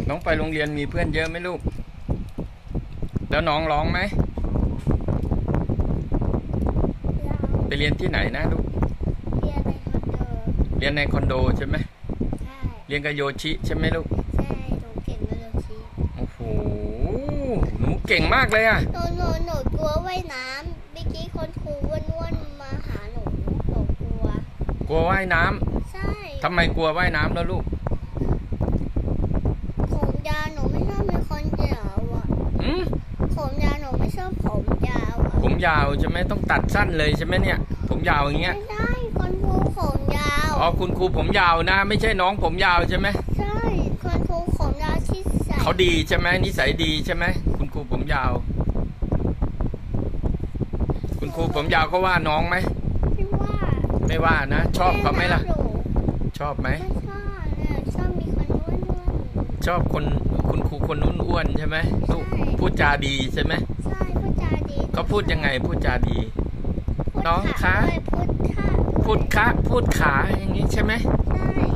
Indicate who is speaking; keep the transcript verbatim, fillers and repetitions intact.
Speaker 1: น้องไปโรงเรียนมีเพื่อนเยอะไหมลูกแล้วน้องร้องไหมไปเรียนที่ไหนนะลูกเรียนในคอนโดใช่ไหม
Speaker 2: ใช่
Speaker 1: เรียนกับโยชิใช่ไหมลูก
Speaker 2: ใช่หนูเก่งกับโยชิ
Speaker 1: โอ้โหหนูเก่งมากเลยอ่ะ
Speaker 2: หนูหนูหนูกลัวว่ายน้ำเมื่อกี้คนครูอ้วนๆมาหาหนูหนูกลัว
Speaker 1: กลัวว่ายน้ำ
Speaker 2: ใช่
Speaker 1: ทำไมกลัวว่ายน้ำแล้วลูก
Speaker 2: ผมยาวหนูไม่ชอบเป็นคนยาวอ่ะ
Speaker 1: อืม
Speaker 2: ผมยาวหนูไม่ชอบผมยาวอ่ะ
Speaker 1: ผมยาวใช่ไหมต้องตัดสั้นเลยใช่ไหมเนี่ยผมยาวอย่างเงี้ย
Speaker 2: ไม่ใช่คนครูผมยาว
Speaker 1: อ๋อคุณครูผมยาวนะไม่ใช่น้องผมยาวใช่ไหม
Speaker 2: ใช่คนครูผมยาวที่ใส่
Speaker 1: เขาดีใช่ไหมนิสัยดีใช่ไหมคุณครูผมยาวคุณครูผมยาวเขาว่าน้องไหม
Speaker 2: ไม่ว่า
Speaker 1: ไม่ว่านะชอบเขาไหมล่ะชอบไหม
Speaker 2: ไม่ชอบเนี่ยชอบมีคนอ้วน
Speaker 1: ชอบคนคุณครูคนนู้นอ้วนใช่ไหมลูกพูดจาดีใช่ไหม
Speaker 2: ใช่พูดจาดี
Speaker 1: เขาพูดยังไงพูดจาดีน้องคะ
Speaker 2: พูดค่ะ
Speaker 1: พูดคะพูดขาอย่างนี้ใช่ไหม
Speaker 2: ใช่